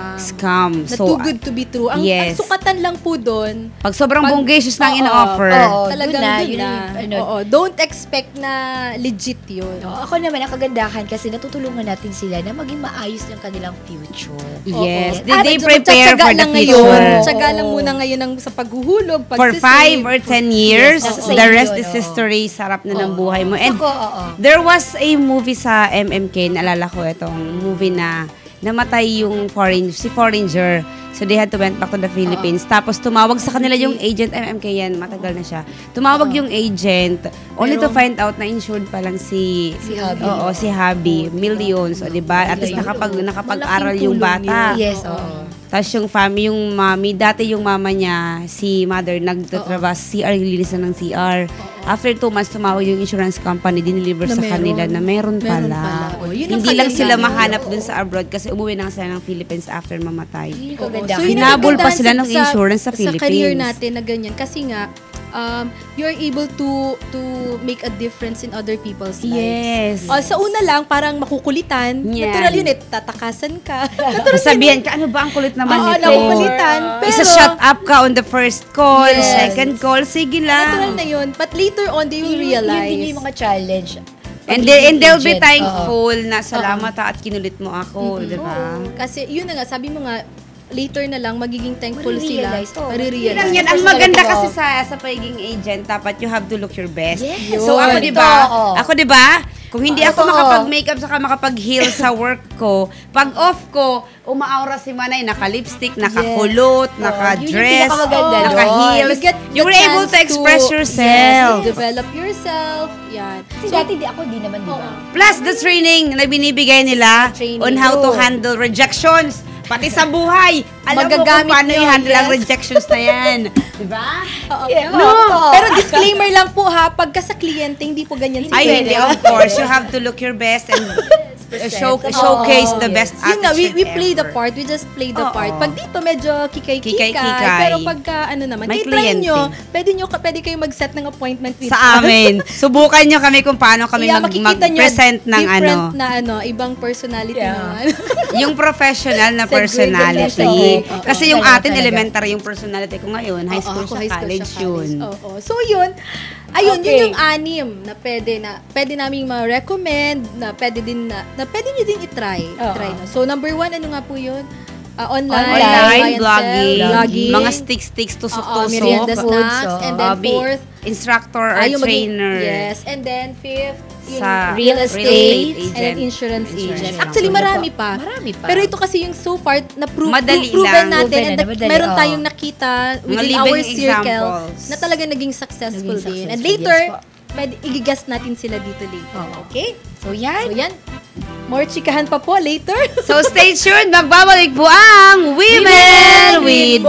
B: scam.
A: Na too good to be true. Ang sukatan lang po doon,
B: pag sobrang bongacious lang in-offer.
A: talagang
C: yun
A: na.
C: ano.
A: Oo, don't expect na legit yun.
C: Ako naman, ang kagandahan kasi natutulungan natin sila na maging maayos yung kanilang future.
B: Yes.
A: Oo.
B: They
A: At
B: prepare
A: magtsatsaga
B: for the
A: lang
B: future.
A: ngayon. Tsaga lang muna ngayon sa paghuhulog,
B: For 5 or 10 years,
C: Yes,
B: the rest
C: yun,
B: is history. Sarap na ng buhay mo. And
C: Ako,
B: there was a movie sa MMK, naalala ko itong movie na namatay yung si Foreigner. So they had to went back to the Philippines. Tapos tumawag sa kanila yung agent, MMK yan, matagal na siya. Tumawag yung agent, only to find out na insured pa lang si
C: Hubby.
B: Oo, si Hubby. Millions, o diba? At least nakapag-aral yung bata.
C: Yes, oo.
B: Tapos yung yung mommy, dati yung mama niya, si mother, nagtatrabaho sa CR, lilinis na ng CR. After 2 months, tumawag yung insurance company, dineliver sa kanila na meron pala. Hindi lang sila mahanap dun sa abroad kasi umuwi na sila ng Philippines after mamatay.
A: So, yun ang
B: Hinabol pa
A: kagandahan
B: sila ng insurance sa Philippines.
A: Sa career natin na ganyan. Kasi nga, you're able to make a difference in other people's lives.
B: Yes.
A: Sa una lang, parang makukulitan.
B: Yan.
A: Natural yun tatakasan ka.
B: Sabihan ka, ano ba ang kulit naman nito?
A: Nakukulitan. Pero,
B: Isa-shut up ka on the first call,
A: Yes.
B: second call, sige lang.
A: natural na yun. But later on, they will realize.
C: Yun din yung mga challenge.
B: And they'll be thankful na salamat at kinulit mo ako, di ba?
A: Kasi yun na nga, sabi mo nga, later na lang, magiging thankful sila.
C: Marirealize.
A: Marirealize.
B: Lang yan. Ang maganda kasi sa pagiging agent, dapat you have to look your best.
C: Yes.
B: So ako,
C: Yun.
B: di ba?
C: Oo.
B: Ako, di ba? Kung hindi ako
C: Oo.
B: makapag-makeup saka makapag-heal sa work ko, pag off ko, umaaura si Manay, naka-lipstick, naka-kulot,
C: Yun
B: naka-dress,
C: yung pinakamaganda doon.
B: naka-heels. You were able to express yourself.
A: Yes, develop yourself. Yan.
C: Kasi dati ako di naman, di ba?
B: Plus the training na binibigay nila
A: Training.
B: on how to handle rejections. Pati sa buhay. Alam
A: Magagamit
B: mo kung paano
A: yun,
B: i-handle ang
A: yes.
B: rejections na yan. Diba?
A: No, pero disclaimer lang po ha, pagka sa kliyente, hindi po ganyan si
B: Ay,
A: Kuya.
B: hindi. Of course, you have to look your best and showcase the best
A: Yun nga, we
B: attitude
A: play the
B: ever.
A: part. We just play the
B: Oo.
A: part. Pag dito, medyo kikay-kikay.
B: Kikay-kikay.
A: Pero pagka, ano naman,
B: May
A: try nyo,
B: kliyente.
A: pwede kayo mag-set ng appointment with
B: Sa amin. Subukan nyo kami kung paano kami
A: makikita nyo,
B: mag-present ng
A: different na ibang personality naman.
B: yung professional na
A: Segregated
B: personality.
A: siya.
B: Kasi yung
C: Talaga.
B: atin, elementary yung personality ko ngayon. High school
A: Oo,
B: siya,
A: high school
B: college
A: siya,
B: yun.
A: Oo. So yun, ayun,
C: Okay.
A: yun yung 6 na pwede naming ma-recommend, na pwede nyo din i-try.
C: Oo.
A: Try, no? So number 1, ano nga po yun? Online, buy
B: Online,
A: and
B: vlogging,
A: sell,
B: mga sticks, tusok-tusok.
A: merienda
C: Food,
A: snacks, and then
B: Hobby,
A: 4th,
B: instructor or
A: yung
B: trainer.
A: yes, and then 5th, yung
B: Sa
C: real estate,
A: and then insurance agent.
B: agent.
A: Actually, marami pa.
C: Marami pa.
A: Pero ito kasi yung so far,
B: Madali
A: proven
B: lang.
A: natin,
C: Proven
A: and
C: na, madali,
A: meron
C: oo.
A: tayong nakita within
B: living
A: our circle
B: examples.
A: na talaga naging successful
C: Naging
A: din. And
C: successful,
A: later,
C: yes po.
A: pwede i-guess natin sila dito later. Okay?
C: So yan.
A: So yan. More chikahan pa po later.
B: So stay tuned, magbabalik po ang Women with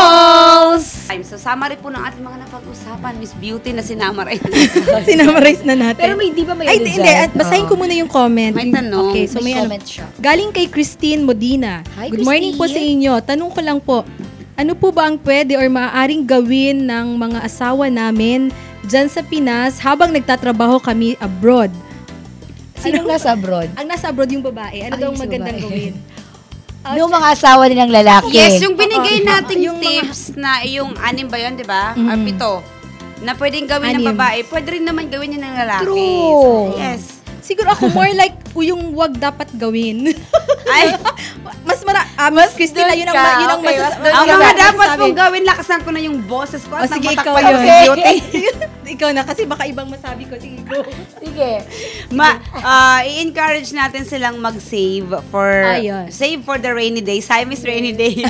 B: Balls! So summary po ng ating mga napag-usapan, Miss Beauty na sinamaray.
A: Sinamarize na natin.
C: Pero may di ba may
A: Ay,
C: ano
A: hindi.
C: dyan?
A: Basahin ko muna yung comment.
B: May tanong.
A: Okay, so may ano.
C: comment siya.
A: Galing kay Christine Modina.
C: Hi,
A: Good morning po sa
C: Christine.
A: inyo. Tanong ko lang po, ano po ba ang pwede or maaaring gawin ng mga asawa namin dyan sa Pinas habang nagtatrabaho kami abroad?
C: Sinong nasa abroad?
A: Ang nasa abroad yung babae. Ano
C: Ay,
A: daw ang
C: yung
A: magandang
C: babae.
A: gawin?
C: Yung mga asawa nilang lalaki.
B: Yes, yung binigay nating
A: Yung mga-
B: tips na yung 6 ba yun, di ba?
A: Mhm.
B: Or 7 na pwedeng gawin ng
A: 6.
B: babae, pwede rin naman gawin yun ng lalaki.
C: True.
B: Yes.
A: Siguro ako more like yung wag dapat gawin.
B: Ay,
A: Miss Christina, yun ang
C: okay,
B: Ang mga dapat kong gawin, lakasan ko na yung boses ko at
A: sige, ikaw
B: matakpan yung
A: yun.
B: beauty.
A: Ikaw na, kasi baka ibang masabi ko. Sige, go.
C: Sige.
B: I-encourage natin silang mag-save for save for the rainy days. Hi, Miss Rainy Days.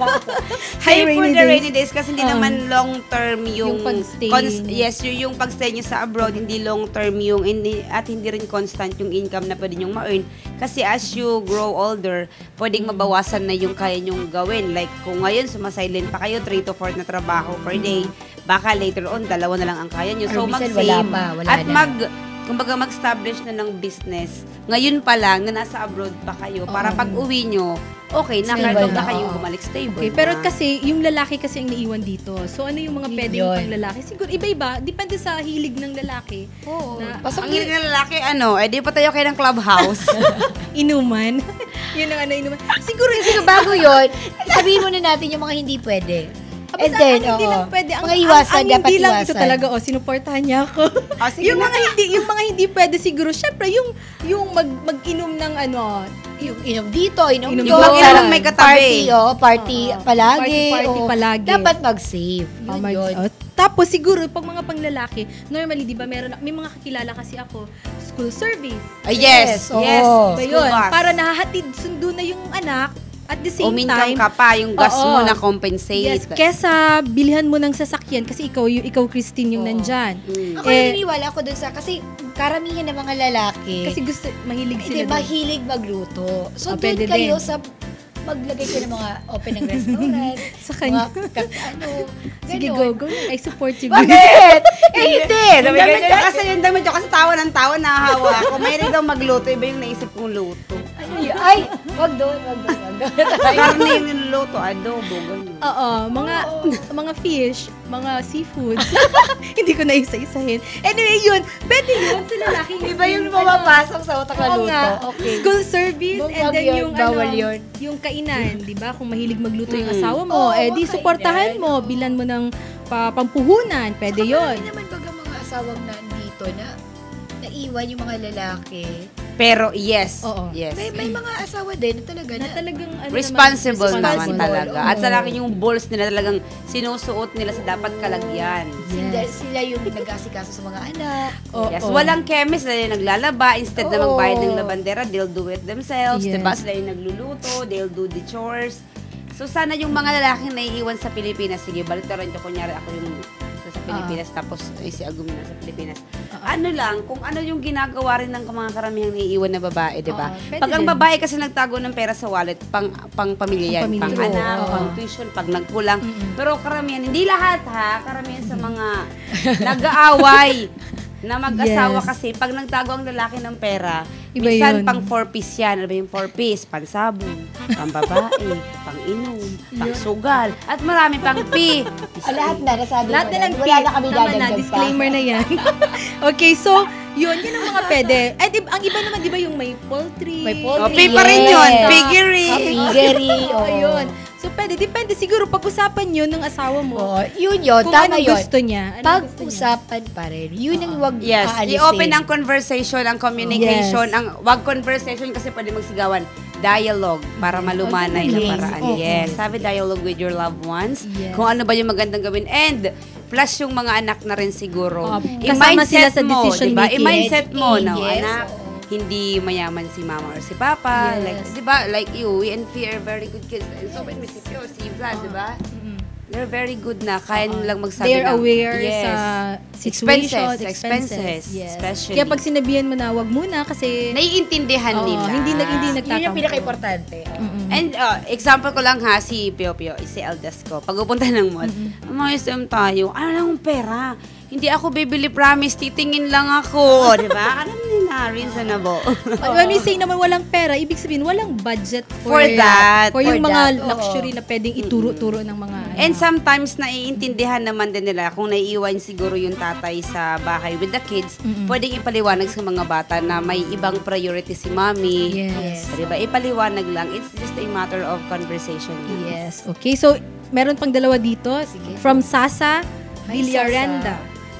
B: Save for the rainy days kasi hindi naman long-term yung
A: pagstay.
B: Yung pagstay nyo sa abroad, hindi long-term at hindi rin constant yung income na pwede nyong ma-earn. Kasi as you grow older, pwedeng mabawasan na yung kaya nyong gawin. Like, kung ngayon sumasilent pa kayo, 3 to 4 na trabaho per day, baka later on, 2 na lang ang kaya nyo. So, mag-save at kumbaga mag-establish na ng business. Ngayon pa lang, na nasa abroad pa kayo, para pag-uwi nyo, okay, nakarating na kayong bumalik stable.
A: Okay, pero kasi, yung lalaki kasi ang naiwan dito. So, ano yung mga pwedeng pang lalaki? Siguro, iba-iba. Depende sa hilig ng lalaki.
C: Oo.
B: Ang hilig ng lalaki, di pa tayo kayo ng clubhouse.
A: Inuman. Yun ang inuman. Siguro,
C: bago yun, sabihin muna natin yung mga hindi pwede. And then,
A: hindi lang pwede.
C: Mga iwasan, dapat
A: hindi lang
C: iwasan.
A: ito talaga, sinuportahan niya ako. Yung mga hindi pwede siguro, syempre, yung mag-inom ng
C: yung inom dito, inom doon.
B: Yung mag-inom ng may katabi.
C: Party palagi.
A: Party palagi.
C: Dapat mag-save. Yun.
A: Tapos siguro, pag mga panglalaki, normally, di ba, may mga kakilala kasi ako, school service.
B: Yes.
A: Ba yun? Para nahahatid, sundo na yung anak, at the same time,
B: ka pa, yung gas mo na compensate.
A: Yes, kesa bilhan mo ng sasakyan kasi ikaw Christine yung nandyan.
C: Ako naniniwala ako dun kasi karamihan ng mga lalaki,
A: kasi mahilig sila.
C: Mahilig magluto. So doon kayo sa maglagay ka ng mga open ng restaurant.
A: Sa kanya. Sige, go. I support you.
C: Bakit? Hindi.
B: Kasi yung damit nyo, kasi tawa ng tawa, nahahawa ako. Mayroon daw magluto, iba yung naisip kong luto.
C: Ay, wag doon.
B: Karne yung niluto, adobo, ganyan.
A: Oo, mga fish, mga seafoods. Hindi ko na isa-isahin. Anyway, yun. Pwede yun sa lalaki.
C: Iba yung pumapasok sa utak na luto.
A: Okay. School service, and then yung yung kainan, di ba? Kung mahilig magluto yung asawa mo, di suportahan mo, bilan mo ng pampuhunan. Pwede yun.
C: Marami naman baga mga asawang nandito na naiwan yung mga lalaki.
B: Pero yes.
C: May mga asawa din na talagang
B: responsible naman talaga. At talaga yung balls nila talagang sinusuot nila sa dapat kalagyan.
C: Sila yung nag-asikaso sa mga anak.
B: Yes. Walang chemist, sila yung naglalaba. Instead na magbayad ng labandera, they'll do it themselves.
A: Yes.
B: Diba? Sila yung nagluluto, they'll do the chores. So sana yung mga lalaking naiiwan sa Pilipinas, sige, balitaran ko, kunyari ako yung sa Pilipinas, tapos si Agumi na sa Pilipinas. Ano lang, kung ano yung ginagawa rin ng mga karamihang naiiwan na babae, di ba? Pag ang babae kasi nagtago ng pera sa wallet, pang pamilya yan, pang anak, pang tuition, pag nagkulang. Pero karamihan, hindi lahat ha, karamihan sa mga nag-aaway na mag-asawa kasi pag nagtago ang lalaki ng pera,
A: iba
B: minsan
A: yun.
B: pang 4-piece yan. Ano ba yung 4-piece? Pansabong, pambabae, pang-inom, pang-sugal, at marami pang P.
C: Lahat na, nasabi
A: Lahat na lang
C: wala na kami
A: Tama na,
C: dadagdag pa.
A: disclaimer na yan. Okay, so, yun ang mga pwede. At ang iba naman, di ba yung may poultry?
C: May poultry.
B: P pa rin yun. Piggery.
C: Piggery.
A: Ayun. So, depende. Siguro, pag-usapan yun ng asawa mo.
C: Yun,
A: Kung
C: tama
A: anong
C: yun.
A: gusto niya.
C: Pag-usapan pa rin. Yun ang wag aalisin.
B: I-open ang conversation, ang communication, wag conversation kasi pwede magsigawan. Dialogue para malumanay na paraan. Yes. Have a dialogue with your loved ones.
A: Yes.
B: Kung ano ba yung magandang gawin. And, plus yung mga anak na rin siguro.
A: Kasama sila sa decision
B: diba?
A: making.
B: I-mindset mo, no,
C: Yes.
B: anak. Hindi mayaman si mama or si papa.
A: Yes.
B: Like, di ba? Like you, we and Fee are very good kids. And so when we si Pio, si Vlad, di ba? They're very good na. Kaya nilang magsabi
A: They're aware sa situation,
B: expenses.
A: Yes.
B: Especially.
A: Kaya pag sinabihan mo na, wag muna kasi
B: naiintindihan nila.
A: hindi
C: Yun
A: nagtatampo.
C: yung pinaka-importante.
B: And example ko lang ha, si Pio, si eldest ko. Pag upunta ng mall, SM tayo, ano lang ang pera? Hindi ako bibili, promise, titingin lang ako. Di ba? Alam nila, reasonable.
A: When we say naman walang pera, ibig sabihin walang budget
B: For that.
A: For yung
C: For
A: mga
C: that,
A: luxury na pwedeng ituro-turo ng mga
B: And sometimes, naiintindihan naman din nila kung naiiwan siguro yung tatay sa bahay with the kids, pwedeng ipaliwanag sa mga bata na may ibang priority si mommy.
A: Yes.
B: Diba? Ipaliwanag lang. It's just a matter of conversation.
A: Yes. Okay, so meron pang dalawa dito. From Sasa Villarenda.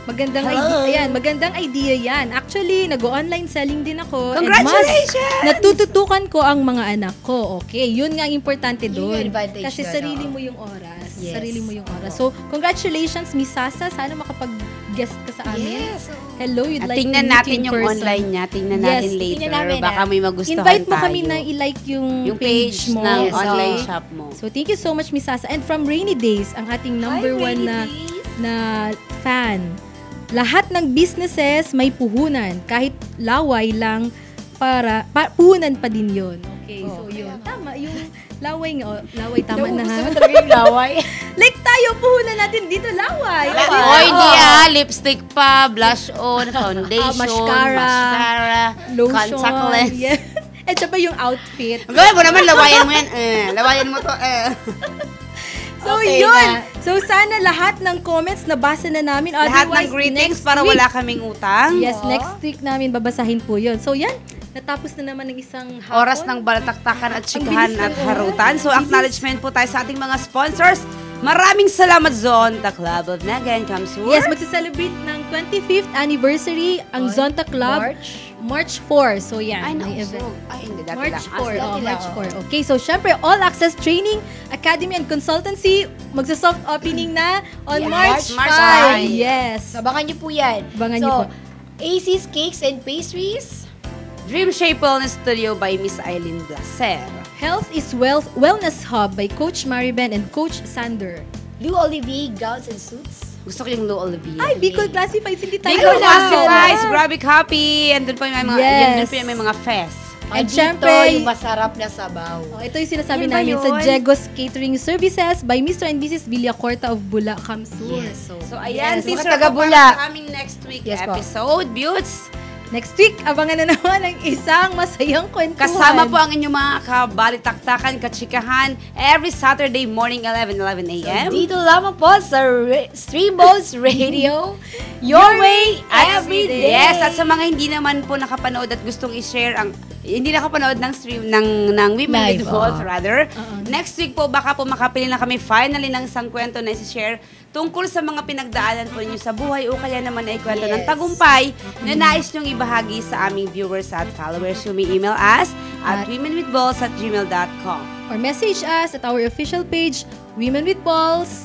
A: Magandang idea yan. Actually, nag-online selling din ako.
B: Congratulations!
A: And mas natututukan ko ang mga anak ko. Okay, yun nga ang importante doon. Kasi sarili mo yung oras.
C: Yes.
A: Sarili mo yung oras. So, congratulations, Miss Sasa. Sana makapag-guest ka sa amin.
C: Yes.
A: Hello, you'd like to
B: Tingnan
A: meet
B: natin
A: you in
B: yung
A: person.
B: online niya. Tingnan natin later.
C: tingnan namin,
B: Baka may magustuhan
A: Invite mo
B: tayo.
A: kami na i-like yung
B: page
A: mo.
B: ng
C: Yes,
B: online
C: okay.
B: shop mo.
A: So, thank you so much, Miss Sasa. And from Rainy Days, ang ating number one na fan. Lahat ng businesses may puhunan. Kahit laway lang, puhunan pa din yun. Okay, so yun. Tama, yung laway nga. Laway, tama na ha.
C: Gusto mo talaga yung laway?
A: Like tayo, puhunan natin dito, laway.
B: Oy, di lipstick pa, blush on, foundation, mascara,
A: lotion.
B: contact lens.
A: Yes. At saka yung outfit.
B: Gawin mo naman, lawayan mo yan. Lawayan mo to.
A: So,
C: Okay
A: yun.
C: na.
A: So, sana lahat ng comments nabasa na namin.
B: Lahat ng
A: Otherwise,
B: greetings
A: next
B: para
A: week-
B: wala kaming utang.
A: Yes, next week namin babasahin po yun. So, yan. Natapos na naman ng isang hapon.
B: Oras ng balataktakan at chikahan
A: bilis
B: at
A: ng
B: harutan. So, acknowledgement po tayo sa ating mga sponsors. Maraming salamat, Zonta Club of Naga and Kamsur.
A: Yes, magsa-celebrate ng 25th anniversary ang Zonta Club. March 4. So, yan.
B: Ay,
A: may
B: naku.
A: event.
B: Ay, hindi. Dati
A: March
B: lang.
A: 4.
C: dati
A: March
C: lang.
A: 4. Okay, so syempre, All Access Training, Academy and Consultancy, magsa-soft opening na on
C: Yeah,
A: March 5.
B: March 5.
A: Yes.
C: Abangan niyo po yan.
A: Abangan niyo po.
C: AC's Cakes and Pastries.
B: Dream Shape Wellness Studio by Miss Aileen Blaser.
A: Health is Wealth Wellness Hub by Coach Mariben and Coach Sander.
C: Lou Olivier Gowns and Suits.
B: Gusto ko yung Lou Olivia.
A: Ay, Bicol Classifieds, hindi tayo.
B: Bicol
A: wala.
B: Classifieds, grabe copy. And doon po yung mga,
A: Yes.
B: doon po yung may mga fest.
A: And
C: Dito,
A: syempre,
C: yung masarap na sabaw.
A: ito yung sinasabi
B: Yun ba
A: namin sa
B: yun?
A: Jegos Catering Services by Mr. and Mrs. Villacorta of Bula, Kamsur.
C: Yes,
B: So, ayan,
A: Yes.
B: teaser
C: Mga taga
B: po
C: Bula.
B: para sa aming next week
C: Yes po.
B: episode. Buttes,
A: Next week, abangan na naman ang isang masayang kwentuhan.
B: kasama po ang inyong mga kabalitaktakan, kachikahan, every Saturday morning, 11 a.m.
C: Dito lamang po sa Streamboats Radio. Your way, every day.
B: Yes, at sa mga hindi naman po nakapanood at gustong i-share ang hindi nakapanood ng stream ng Women
C: Live,
B: with Balls
C: oo.
B: rather. Next week po baka po makapili na kami finally ng isang kwento na i-share tungkol sa mga pinagdaanan po ninyo sa buhay o kaya naman ay kwento ng
C: Yes.
B: tagumpay na nais nyong ibahagi sa aming viewers at followers. You may email us at womenwithballs@gmail.com.
A: Or message us at our official page, Women with Balls.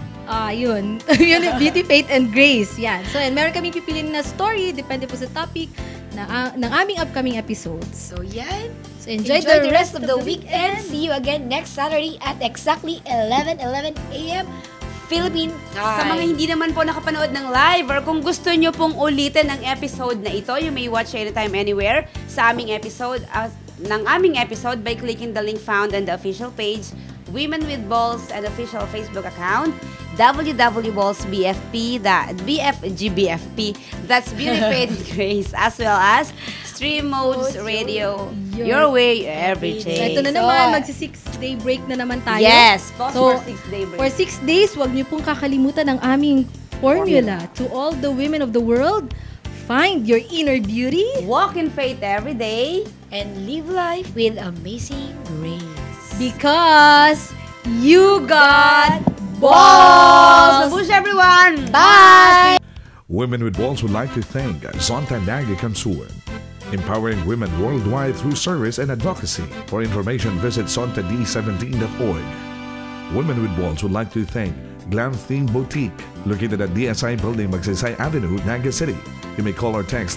A: Yun. Yun yung Beauty, Faith, and Grace. Yan. So, and meron kaming pipiliin na story, depende po sa topic ng aming upcoming episodes.
C: So yan.
A: So, enjoy
C: the rest of the weekend. See you again next Saturday at exactly 11 a.m. Philippine time.
B: Sa mga hindi naman po nakapanood ng live or kung gusto nyo pong ulitin ang episode na ito, you may watch anytime, anywhere sa aming episode, by clicking the link found on the official page, Women with Balls and official Facebook account, www.ballsbfp, BFGBFP, that's Beauty, Faith, and Grace, as well as Stream Modes Radio, your way, every
A: So,
B: day.
A: ito na naman, magsi-6-day break na naman tayo.
B: Yes, pause
A: So,
B: for 6-day break.
A: For 6 days, wag niyo pong kakalimutan ang aming formula. To all the women of the world, find your inner beauty.
B: Walk in faith every day.
C: And live life with amazing grace.
A: Because you got
B: Balls!
A: balls!
B: Mabush everyone!
C: Bye!
D: Women with Balls would like to thank Zonta Naga Kamsur, empowering women worldwide through service and advocacy. For information, visit zontad17.org. Women with Balls would like to thank Glam Theme Boutique, located at DSI Building, Magsaysay Avenue, Naga City. You may call or text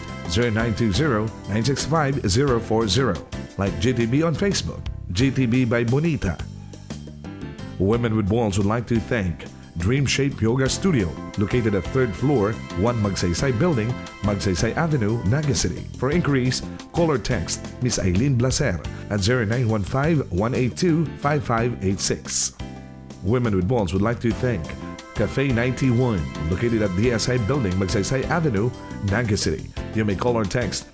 D: 0920-965-040. Like GTB on Facebook, GTB by Bonita. Women with Balls would like to thank Dream Shape Yoga Studio, located at 3rd floor, 1 Magsaysay Building, Magsaysay Avenue, Naga City. For inquiries, call or text Miss Aileen Blaser at 0915-182-5586. Women with Balls would like to thank Cafe 91, located at DSI Building, Magsaysay Avenue, Naga City. You may call or text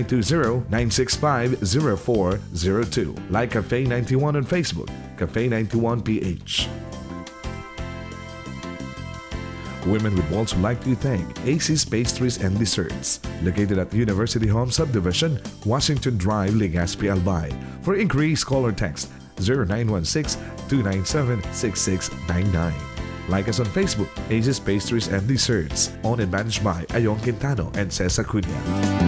D: 0920-965-0402. Like Cafe 91 on Facebook, Cafe 91PH. Women with Balls would like to thank AC's Pastries and Desserts, located at University Home Subdivision, Washington Drive, Legazpi, Albay. For inquiries, call or text 0916-297-6699. Like us on Facebook, Aces Pastries and Desserts, owned and managed by Ayong Quintano and Cesar Cunha.